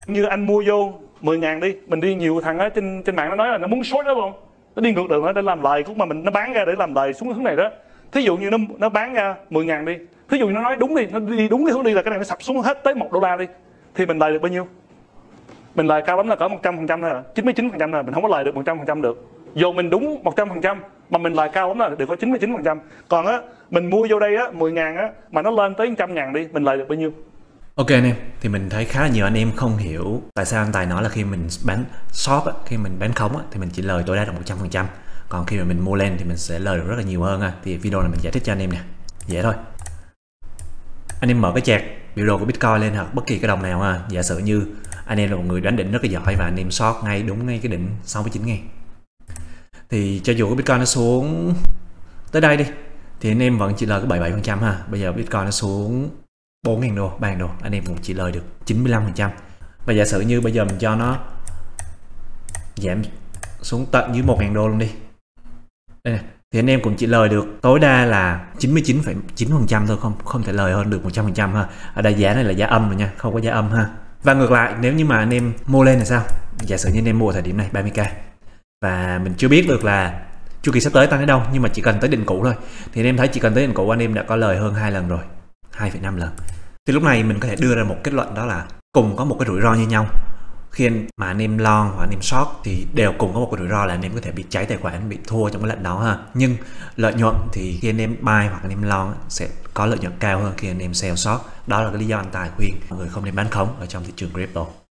Như anh mua vô 10.000 đi, mình đi nhiều thằng ở trên mạng nó nói là nó muốn short đó không, nó đi ngược đường đó để làm lời, cũng mà mình nó bán ra để làm lời xuống cái hướng này đó. Thí dụ như nó bán ra 10.000 đi, thí dụ như nó nói đúng đi, nó đi đúng cái hướng đi là cái này nó sập xuống hết tới $1 đi, thì mình lời được bao nhiêu? Mình lời cao lắm là cỡ 100% thôi, 99% là mình không có lời được 100% được. Dù mình đúng 100% mà mình lời cao lắm là được có 99%. Còn á mình mua vô đây á 10.000 á mà nó lên tới 100.000 đi, mình lời được bao nhiêu? Ok anh em, thì mình thấy khá là nhiều anh em không hiểu tại sao anh Tài nói là khi mình bán short á, khi mình bán khống á, thì mình chỉ lời tối đa được 100%. Còn khi mà mình mua lên thì mình sẽ lời được rất là nhiều hơn ha. Thì video này mình giải thích cho anh em nè, dễ thôi. Anh em mở cái chart biểu đồ của Bitcoin lên hoặc bất kỳ cái đồng nào ha. Giả sử như anh em là một người đoán đỉnh rất là giỏi và anh em short ngay đúng ngay cái đỉnh 69.000. Thì cho dù cái Bitcoin nó xuống tới đây đi thì anh em vẫn chỉ lời có 77% ha. Bây giờ Bitcoin nó xuống 4.000 đô, 3.000 đô, anh em cũng chỉ lời được 95%. Và giả sử như bây giờ mình cho nó giảm xuống tận dưới 1.000 đô luôn đi. Đây này, thì anh em cũng chỉ lời được tối đa là 99,9% thôi, không thể lời hơn được 100% ha. Ở đây giá này là giá âm rồi nha, không có giá âm ha. Và ngược lại, nếu như mà anh em mua lên là sao? Giả sử như anh em mua ở thời điểm này 30k và mình chưa biết được là chu kỳ sắp tới tăng đến đâu, nhưng mà chỉ cần tới đỉnh cũ thôi thì anh em thấy chỉ cần tới đỉnh cũ anh em đã có lời hơn 2 lần rồi, 2,5 lần. Thì lúc này mình có thể đưa ra một kết luận đó là cùng có một cái rủi ro như nhau. Khi mà anh em long hoặc anh em short thì đều cùng có một cái rủi ro là anh em có thể bị cháy tài khoản, bị thua trong cái lệnh đó ha. Nhưng lợi nhuận thì khi anh em buy hoặc anh em long sẽ có lợi nhuận cao hơn khi anh em sell short. Đó là cái lý do anh Tài khuyên mọi người không nên bán khống ở trong thị trường crypto.